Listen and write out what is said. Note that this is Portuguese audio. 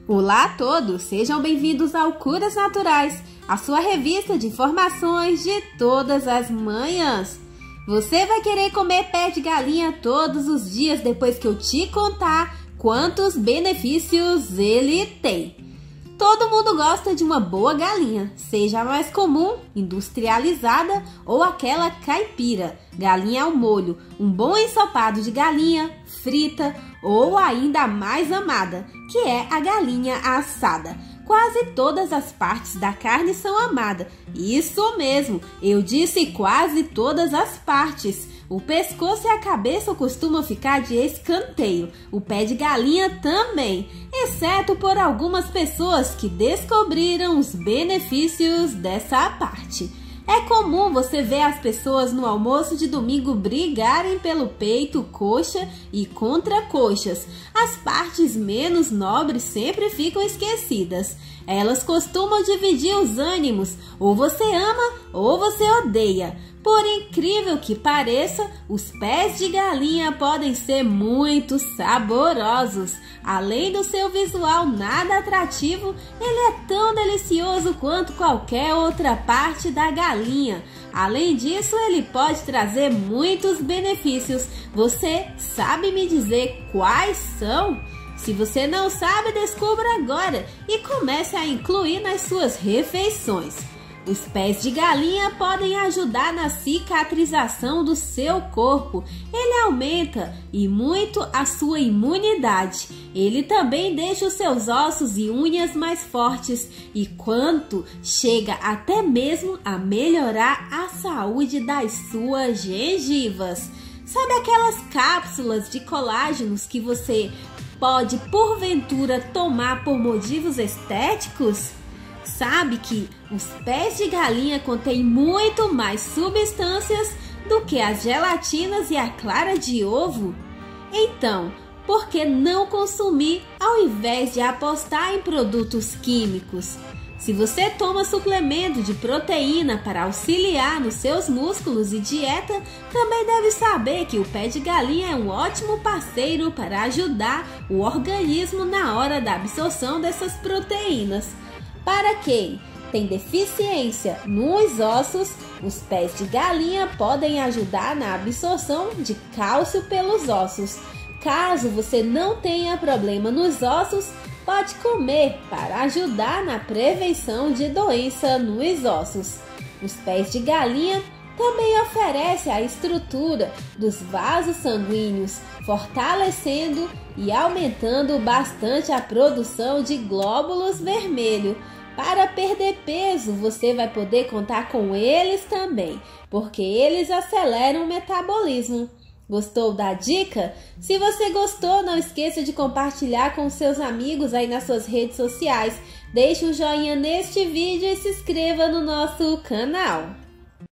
Olá a todos, sejam bem-vindos ao Curas Naturais, a sua revista de informações de todas as manhãs. Você vai querer comer pé de galinha todos os dias depois que eu te contar quantos benefícios ele tem. Todo mundo gosta de uma boa galinha, seja a mais comum, industrializada ou aquela caipira, galinha ao molho, um bom ensopado de galinha, frita ou ainda a mais amada, que é a galinha assada. Quase todas as partes da carne são amadas. Isso mesmo, eu disse quase todas as partes. O pescoço e a cabeça costumam ficar de escanteio, o pé de galinha também, exceto por algumas pessoas que descobriram os benefícios dessa parte. É comum você ver as pessoas no almoço de domingo brigarem pelo peito, coxa e contracoxas. As partes menos nobres sempre ficam esquecidas. Elas costumam dividir os ânimos, ou você ama ou você odeia. Por incrível que pareça, os pés de galinha podem ser muito saborosos. Além do seu visual nada atrativo, ele é tão delicioso quanto qualquer outra parte da galinha. Além disso, ele pode trazer muitos benefícios. Você sabe me dizer quais são? Se você não sabe, descubra agora e comece a incluir nas suas refeições. Os pés de galinha podem ajudar na cicatrização do seu corpo. Ele aumenta e muito a sua imunidade. Ele também deixa os seus ossos e unhas mais fortes e quanto chega até mesmo a melhorar a saúde das suas gengivas. Sabe aquelas cápsulas de colágenos que você pode porventura tomar por motivos estéticos? Sabe que os pés de galinha contêm muito mais substâncias do que as gelatinas e a clara de ovo? Então, por que não consumir ao invés de apostar em produtos químicos? Se você toma suplemento de proteína para auxiliar nos seus músculos e dieta, também deve saber que o pé de galinha é um ótimo parceiro para ajudar o organismo na hora da absorção dessas proteínas. Para quem tem deficiência nos ossos, os pés de galinha podem ajudar na absorção de cálcio pelos ossos. Caso você não tenha problema nos ossos, pode comer para ajudar na prevenção de doença nos ossos. Os pés de galinha também oferecem a estrutura dos vasos sanguíneos, fortalecendo e aumentando bastante a produção de glóbulos vermelhos. Para perder peso, você vai poder contar com eles também, porque eles aceleram o metabolismo. Gostou da dica? Se você gostou, não esqueça de compartilhar com seus amigos aí nas suas redes sociais. Deixe um joinha neste vídeo e se inscreva no nosso canal.